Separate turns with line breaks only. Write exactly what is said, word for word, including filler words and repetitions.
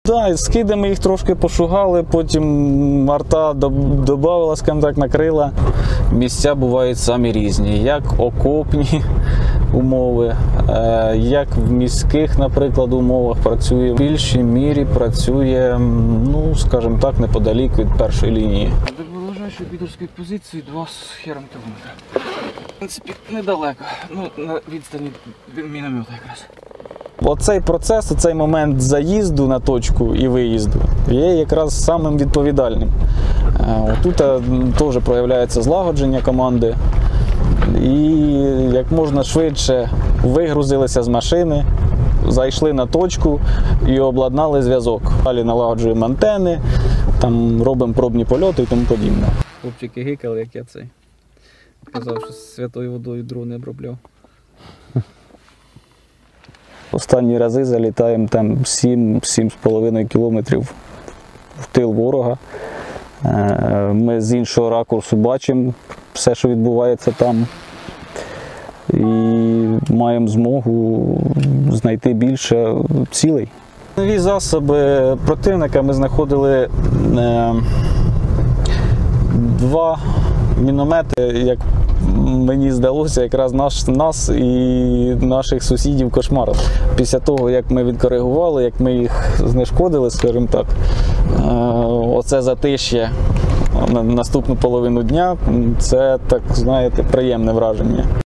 Так, скидами їх трошки пошугали, потім арта додавала, скажімо так, накрила. Місця бувають самі різні, як окопні умови, як в міських, наприклад, умовах працює. В більшій мірі працює, ну, скажімо так, неподалік від першої лінії.
До ближайшої підерської позиції два з хером кілометра. В принципі, недалеко, ну, на відстані від міномета якраз.
Оцей процес, оцей момент заїзду на точку і виїзду є якраз самим відповідальним. Тут теж проявляється злагодження команди і як можна швидше вигрузилися з машини, зайшли на точку і обладнали зв'язок. Далі налагоджуємо антени, там робимо пробні польоти і тому подібне.
Хлопчики гикали, як я цей. Казав, що з святою водою дрони обробляв.
Останні рази залітаємо там сім-сім з половиною кілометрів в тил ворога. Ми з іншого ракурсу бачимо все, що відбувається там. І маємо змогу знайти більше цілей. Нові засоби противника ми знаходили е, два міномети, як мені здалося, якраз наш, нас і наших сусідів кошмар. Після того, як ми відкоригували, як ми їх знешкодили, скажімо так, е, оце затиш'я на наступну половину дня, це, так знаєте, приємне враження.